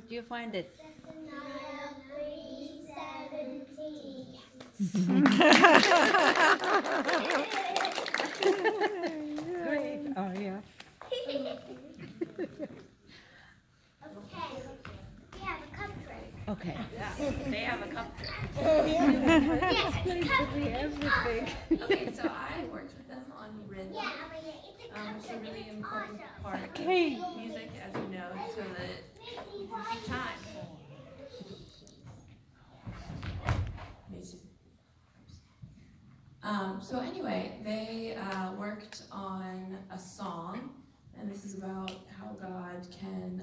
did you find it? Zephaniah 3:17. Great. Oh, yeah. Okay. We have a cup trick. Okay. Yeah, they have a cup trick. Yes, it's a cup trick. Everything. Okay, so I worked with them on rhythm. Yeah, I mean, it's a cup It's a trick. really It's important awesome. part Okay. of music, as you know, so that you can keep time. So anyway, they worked on a song, and this is about how God can,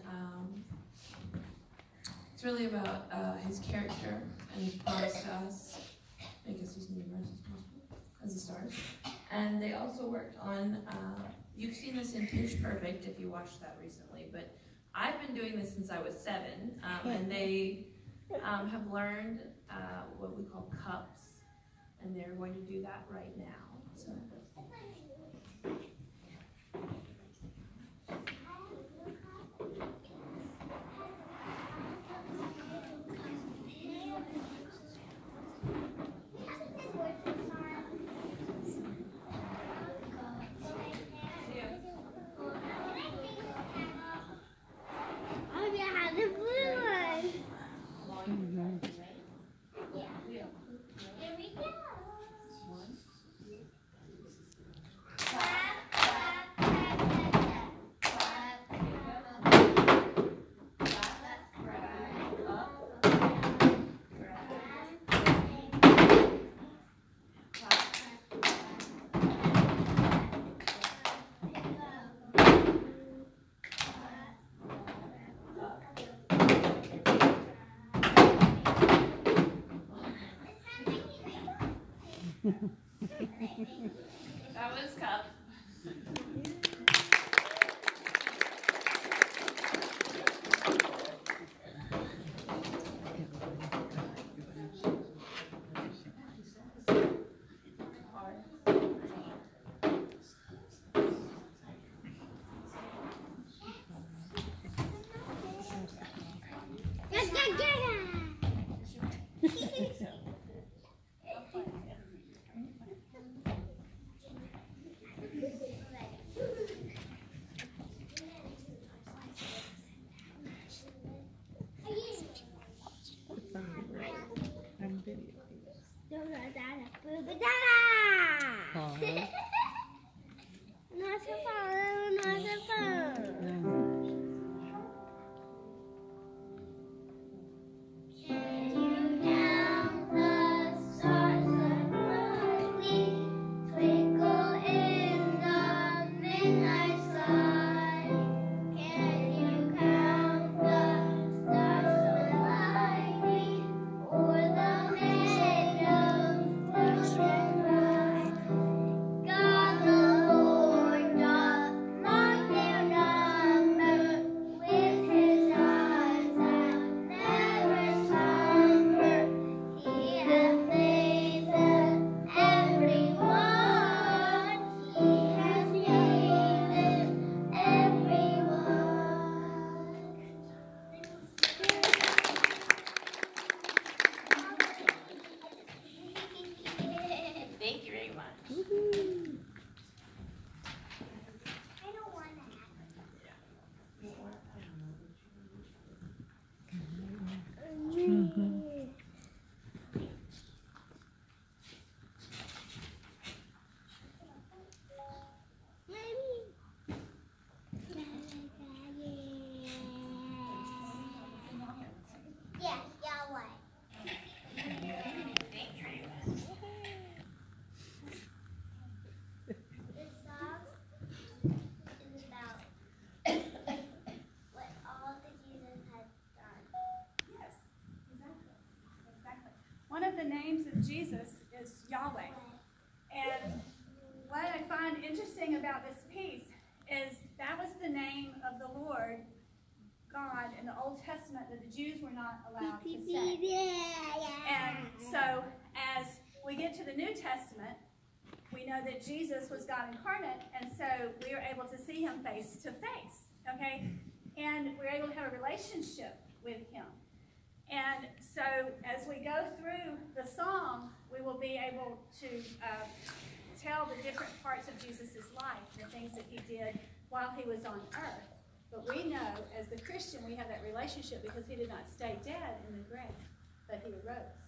it's really about his character and his promise to us, make us as numerous as possible, as the stars. And they also worked on, you've seen this in Pitch Perfect if you watched that recently, but I've been doing this since I was 7, and they have learned what we call cups, and they're going to do that right now. So. Oh, yeah, the blue one. Here we go. Clap, clap, clap, clap, That was cup. Thank you very much. I don't want to Yeah, Yahweh. This song is about what all that Jesus has done. Yes, exactly. One of the names of Jesus is Yahweh. And what I find interesting about this piece is that was the name of the Lord God in the Old Testament that the Jews were not allowed to say. And so as we get to the New Testament, we know that Jesus was God incarnate, and so we are able to see him face to face, okay? And we're able to have a relationship with him. And so as we go through the song, we will be able to tell the different parts of Jesus' life, the things that he did while he was on earth. But we know, as the Christian, we have that relationship because he did not stay dead in the grave, but he arose.